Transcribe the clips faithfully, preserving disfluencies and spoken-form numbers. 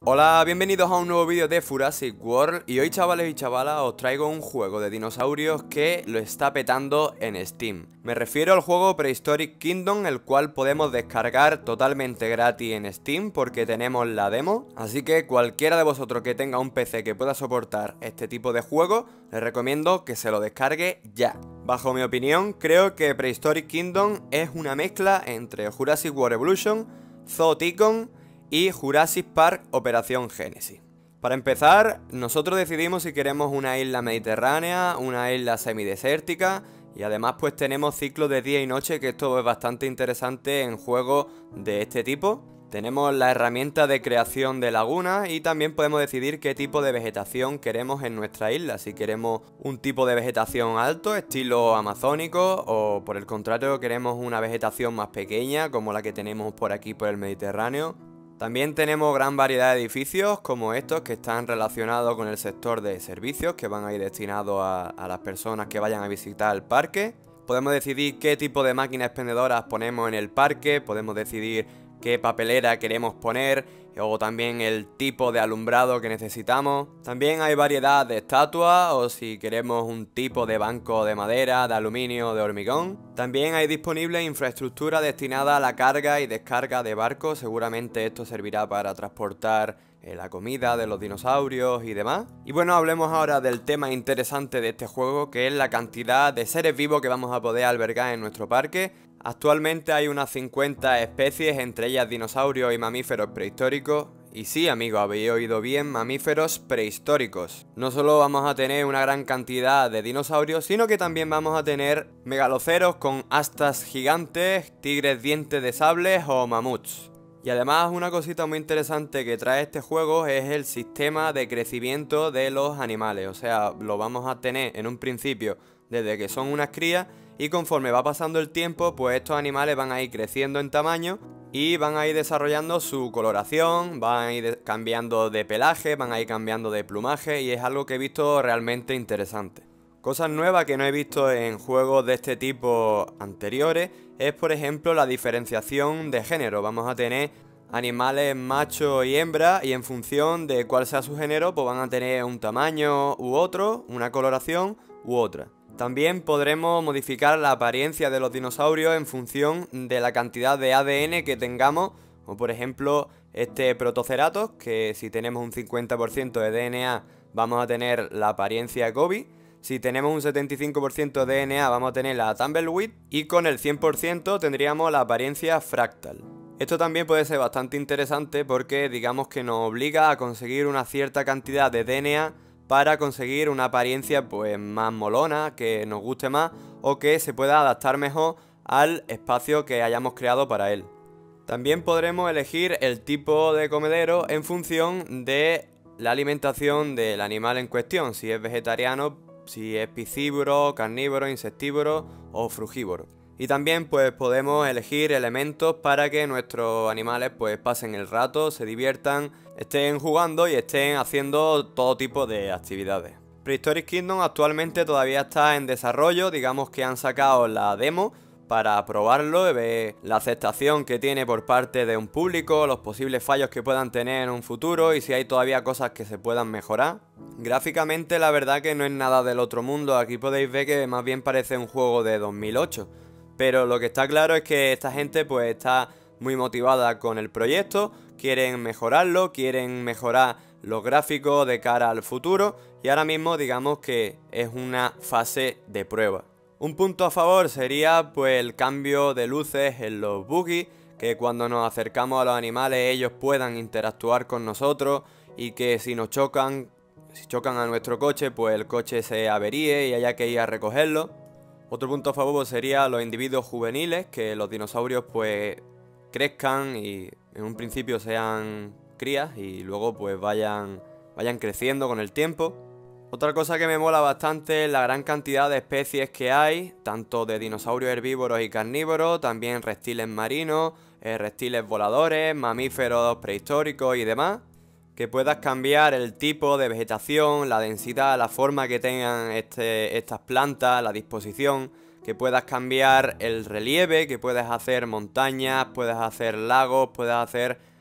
Hola, bienvenidos a un nuevo vídeo de Jurassic World. Y hoy, chavales y chavalas, os traigo un juego de dinosaurios que lo está petando en Steam. Me refiero al juego Prehistoric Kingdom, el cual podemos descargar totalmente gratis en Steam porque tenemos la demo. Así que cualquiera de vosotros que tenga un P C que pueda soportar este tipo de juego, les recomiendo que se lo descargue ya. Bajo mi opinión, creo que Prehistoric Kingdom es una mezcla entre Jurassic World Evolution, Zoo Tycoon y Jurassic Park Operación Génesis. Para empezar, nosotros decidimos si queremos una isla mediterránea, una isla semidesértica, y además pues tenemos ciclos de día y noche, que esto es bastante interesante en juegos de este tipo. Tenemos la herramienta de creación de lagunas y también podemos decidir qué tipo de vegetación queremos en nuestra isla. Si queremos un tipo de vegetación alto, estilo amazónico, o por el contrario queremos una vegetación más pequeña, como la que tenemos por aquí por el Mediterráneo. También tenemos gran variedad de edificios como estos que están relacionados con el sector de servicios, que van a ir destinados a, a las personas que vayan a visitar el parque. Podemos decidir qué tipo de máquinas expendedoras ponemos en el parque, podemos decidir qué papelera queremos poner o también el tipo de alumbrado que necesitamos. También hay variedad de estatuas o si queremos un tipo de banco de madera, de aluminio o de hormigón. También hay disponible infraestructura destinada a la carga y descarga de barcos. Seguramente esto servirá para transportar eh, la comida de los dinosaurios y demás. Y bueno, hablemos ahora del tema interesante de este juego, que es la cantidad de seres vivos que vamos a poder albergar en nuestro parque. Actualmente hay unas cincuenta especies, entre ellas dinosaurios y mamíferos prehistóricos. Y sí, amigos, habéis oído bien, mamíferos prehistóricos. No solo vamos a tener una gran cantidad de dinosaurios, sino que también vamos a tener megaloceros con astas gigantes, tigres dientes de sable o mamuts. Y además una cosita muy interesante que trae este juego es el sistema de crecimiento de los animales. O sea, lo vamos a tener en un principio desde que son unas crías, y conforme va pasando el tiempo, pues estos animales van a ir creciendo en tamaño y van a ir desarrollando su coloración, van a ir cambiando de pelaje, van a ir cambiando de plumaje, y es algo que he visto realmente interesante. Cosas nuevas que no he visto en juegos de este tipo anteriores es, por ejemplo, la diferenciación de género. Vamos a tener animales macho y hembra, y en función de cuál sea su género, pues van a tener un tamaño u otro, una coloración u otra. También podremos modificar la apariencia de los dinosaurios en función de la cantidad de A D N que tengamos, o por ejemplo este Protoceratops, que si tenemos un cincuenta por ciento de D N A vamos a tener la apariencia de Gobi, si tenemos un setenta y cinco por ciento de D N A vamos a tener la Tumbleweed, y con el cien por ciento tendríamos la apariencia Fractal. Esto también puede ser bastante interesante porque digamos que nos obliga a conseguir una cierta cantidad de D N A para conseguir una apariencia pues más molona, que nos guste más o que se pueda adaptar mejor al espacio que hayamos creado para él. También podremos elegir el tipo de comedero en función de la alimentación del animal en cuestión, si es vegetariano, si es piscívoro, carnívoro, insectívoro o frugívoro. Y también pues podemos elegir elementos para que nuestros animales pues pasen el rato, se diviertan, estén jugando y estén haciendo todo tipo de actividades. Prehistoric Kingdom actualmente todavía está en desarrollo, digamos que han sacado la demo para probarlo y ver la aceptación que tiene por parte de un público, los posibles fallos que puedan tener en un futuro y si hay todavía cosas que se puedan mejorar. Gráficamente la verdad que no es nada del otro mundo, aquí podéis ver que más bien parece un juego de dos mil ocho. Pero lo que está claro es que esta gente pues está muy motivada con el proyecto, quieren mejorarlo, quieren mejorar los gráficos de cara al futuro, y ahora mismo digamos que es una fase de prueba. Un punto a favor sería pues el cambio de luces en los buggy, que cuando nos acercamos a los animales ellos puedan interactuar con nosotros y que si nos chocan, si chocan a nuestro coche, pues el coche se averíe y haya que ir a recogerlo. Otro punto a favor sería los individuos juveniles, que los dinosaurios pues crezcan y en un principio sean crías y luego pues vayan, vayan creciendo con el tiempo. Otra cosa que me mola bastante es la gran cantidad de especies que hay, tanto de dinosaurios herbívoros y carnívoros, también reptiles marinos, eh, reptiles voladores, mamíferos prehistóricos y demás. Que puedas cambiar el tipo de vegetación, la densidad, la forma que tengan este, estas plantas, la disposición, que puedas cambiar el relieve, que puedas hacer montañas, puedas hacer lagos, puedas hacer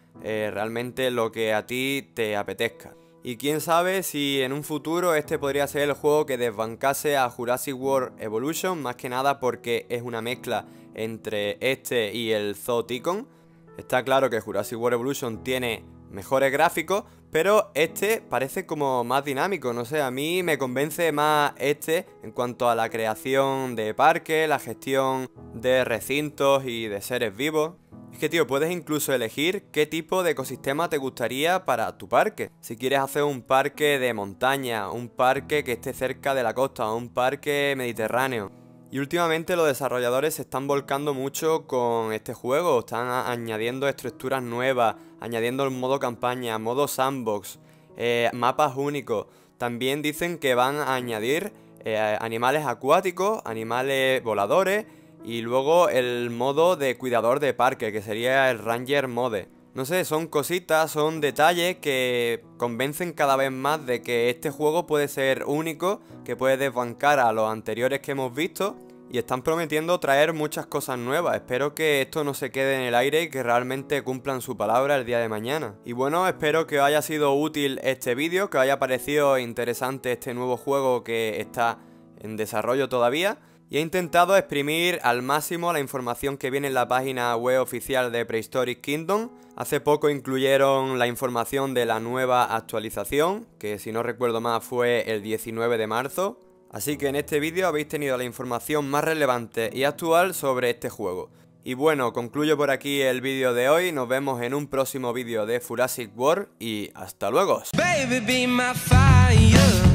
eh, realmente lo que a ti te apetezca. Y quién sabe si en un futuro este podría ser el juego que desbancase a Jurassic World Evolution, más que nada porque es una mezcla entre este y el Zooticon. Está claro que Jurassic World Evolution tiene mejores gráficos, pero este parece como más dinámico, no sé, a mí me convence más este en cuanto a la creación de parques, la gestión de recintos y de seres vivos. Es que, tío, puedes incluso elegir qué tipo de ecosistema te gustaría para tu parque. Si quieres hacer un parque de montaña, un parque que esté cerca de la costa, un parque mediterráneo. Y últimamente los desarrolladores se están volcando mucho con este juego, están añadiendo estructuras nuevas, añadiendo el modo campaña, modo sandbox, eh, mapas únicos. También dicen que van a añadir eh, animales acuáticos, animales voladores y luego el modo de cuidador de parque, que sería el Ranger Mode. No sé, son cositas, son detalles que convencen cada vez más de que este juego puede ser único, que puede desbancar a los anteriores que hemos visto y están prometiendo traer muchas cosas nuevas. Espero que esto no se quede en el aire y que realmente cumplan su palabra el día de mañana. Y bueno, espero que os haya sido útil este vídeo, que os haya parecido interesante este nuevo juego que está en desarrollo todavía. Y he intentado exprimir al máximo la información que viene en la página web oficial de Prehistoric Kingdom. Hace poco incluyeron la información de la nueva actualización, que si no recuerdo mal fue el diecinueve de marzo. Así que en este vídeo habéis tenido la información más relevante y actual sobre este juego. Y bueno, concluyo por aquí el vídeo de hoy, nos vemos en un próximo vídeo de Jurassic World y hasta luego. Baby, be my fire.